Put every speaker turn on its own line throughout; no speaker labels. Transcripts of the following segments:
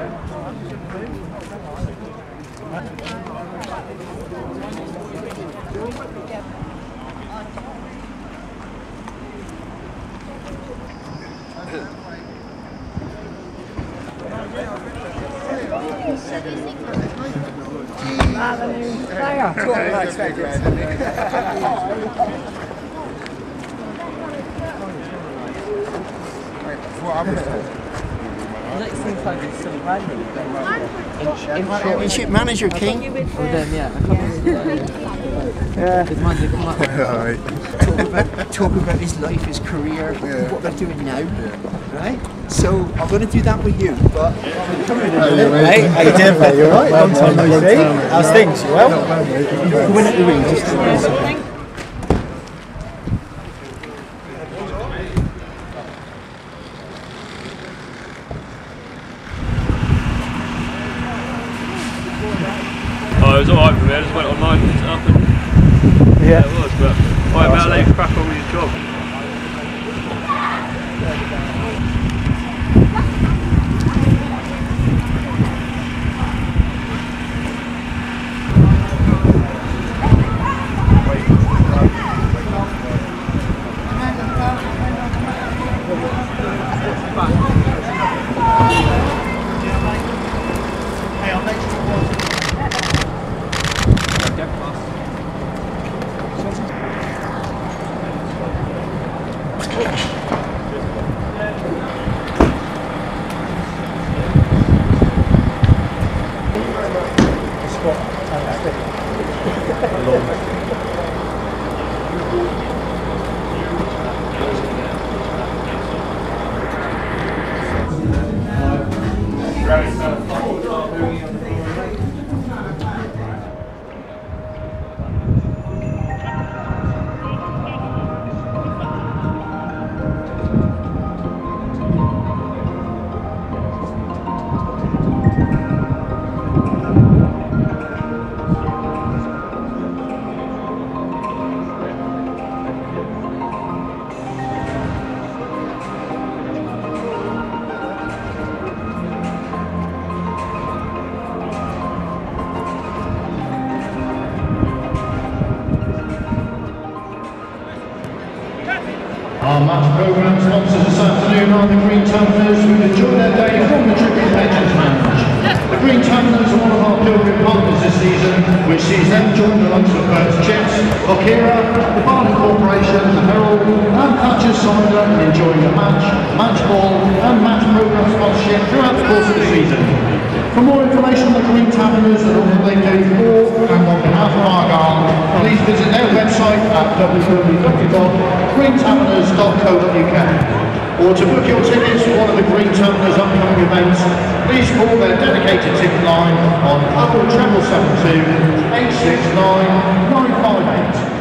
Championship manager, King. Talk about his life, his career, what they're doing now. Right? So I'm going to do that with you, but come in.
Hey, how you doing, mate? You alright? Long time no see. How's things? You well?
You win at the ring, just
it was alright for me, I just went online and picked it up and yeah, it was, but right, I'll let you crack on with your job.
Our match programme sponsors this afternoon are the Green Taverners, who enjoy their day from the Triple Legends match. The Green Taverners are one of our Pilgrim partners this season, which sees them join the likes of Burt's Chips, Okira, the Barney Corporation, the Herald, and Thatcher's Cider in enjoying the match ball, and match programme sponsorship throughout the course of the season. For more information on the Green Taverners and all that they do for and on behalf of Argyle, please visit their website at www.greentaverners.co.uk. Or to book your tickets for one of the Green Taverners' upcoming events, please call their dedicated ticket line on 07772 869 958.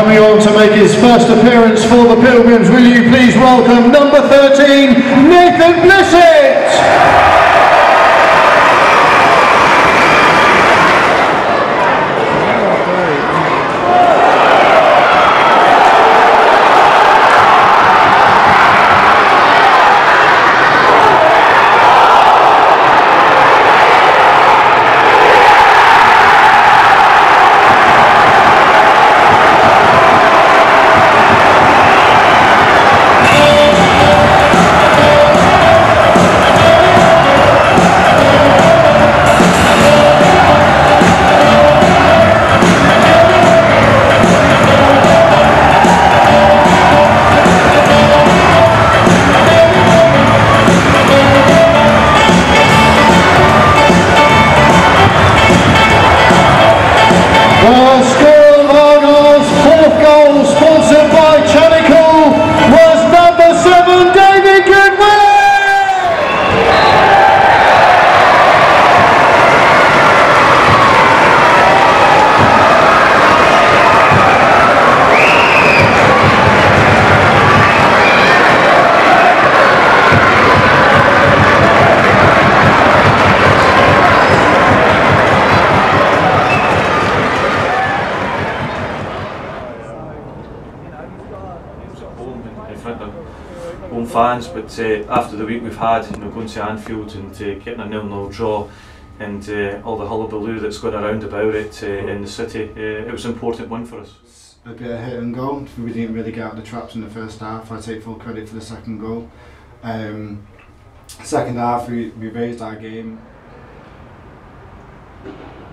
coming on to make his first appearance for the Pilgrims, will you please welcome number 13, Nathan Blissett! The score of Arnold's fourth goal, sponsored by Chemical, was number 7, David Goodwillie!
In front of home fans, but after the week we've had, going to Anfield and getting a 0-0 draw and all the hullabaloo that's going around about it in the city, it was an important one for us.
A bit of hit and go. We didn't really get out of the traps in the first half. I take full credit for the second goal. Second half we raised our game.